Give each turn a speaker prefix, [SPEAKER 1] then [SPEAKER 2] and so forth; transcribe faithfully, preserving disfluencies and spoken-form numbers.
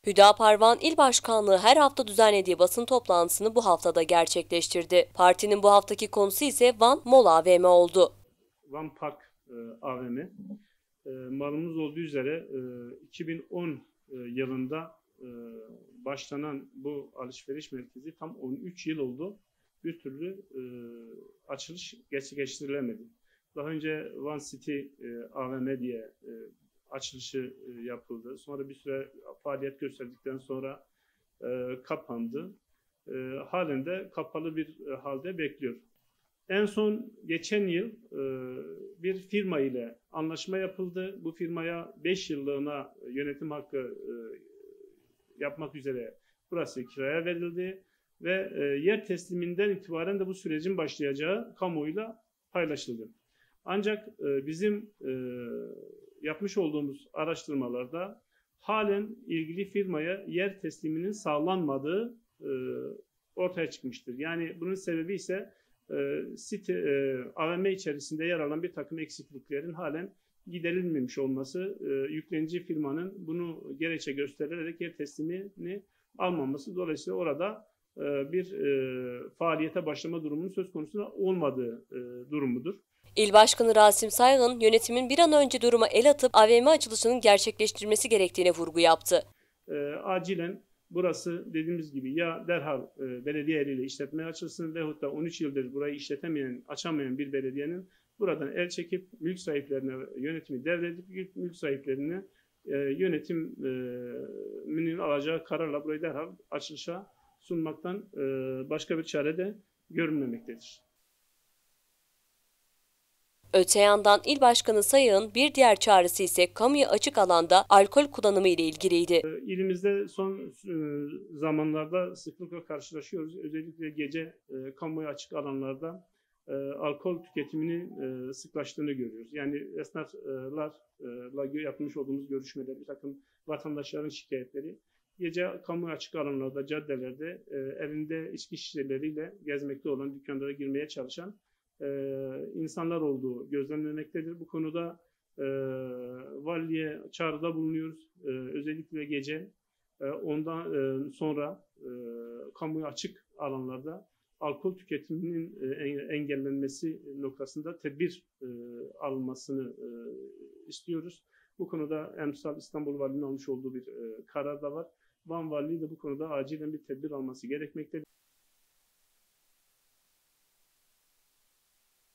[SPEAKER 1] Hüdapar Van İl Başkanlığı her hafta düzenlediği basın toplantısını bu haftada gerçekleştirdi. Partinin bu haftaki konusu ise Van Mall A V M oldu.
[SPEAKER 2] Van Park e, A V M. E, malumuz olduğu üzere e, iki bin on e, yılında e, başlanan bu alışveriş merkezi tam on üç yıl oldu. Bir türlü e, açılış gerçekleştirilemedi. Daha önce Van City e, A V M diye e, açılışı e, yapıldı. Sonra bir süre faaliyet gösterdikten sonra e, kapandı. E, halen de kapalı bir e, halde bekliyor. En son geçen yıl e, bir firma ile anlaşma yapıldı. Bu firmaya beş yıllığına yönetim hakkı e, yapmak üzere burası kiraya verildi ve e, yer tesliminden itibaren de bu sürecin başlayacağı kamuoyuyla paylaşıldı. Ancak e, bizim e, yapmış olduğumuz araştırmalarda halen ilgili firmaya yer tesliminin sağlanmadığı e, ortaya çıkmıştır. Yani bunun sebebi ise e, site, e, A V M içerisinde yer alan bir takım eksikliklerin halen giderilmemiş olması, e, yüklenici firmanın bunu gerekçe göstererek yer teslimini almaması, dolayısıyla orada e, bir e, faaliyete başlama durumunun söz konusu olmadığı e, durumudur.
[SPEAKER 1] İl Başkanı Rasim Saygın, yönetimin bir an önce duruma el atıp A V M açılışının gerçekleştirilmesi gerektiğine vurgu yaptı.
[SPEAKER 2] E, acilen burası dediğimiz gibi ya derhal e, belediye eliyle işletmeye açılsın veyahut da on üç yıldır burayı işletemeyen, açamayan bir belediyenin buradan el çekip mülk sahiplerine yönetimi devredip mülk sahiplerine e, yönetiminin alacağı kararla burayı derhal açılışa sunmaktan e, başka bir çare de görünmemektedir.
[SPEAKER 1] Öte yandan İl Başkanı Sayık'ın bir diğer çağrısı ise kamuya açık alanda alkol kullanımı ile ilgiliydi.
[SPEAKER 2] İlimizde son zamanlarda sıklıkla karşılaşıyoruz. Özellikle gece kamuya açık alanlarda alkol tüketiminin sıklaştığını görüyoruz. Yani esnaflarla yapmış olduğumuz görüşmeler, bir takım vatandaşların şikayetleri, gece kamuya açık alanlarda, caddelerde elinde içki şişeleriyle gezmekte olan, dükkanlara girmeye çalışan insanlar olduğu gözlemlenmektedir. Bu konuda e, valiye çağrıda bulunuyoruz. E, özellikle gece e, ondan e, sonra e, kamuya açık alanlarda alkol tüketiminin e, engellenmesi noktasında tedbir e, alınmasını e, istiyoruz. Bu konuda emsal İstanbul Valiliğinin almış olduğu bir e, karar da var. Van Valiliği de bu konuda acilen bir tedbir alması gerekmektedir.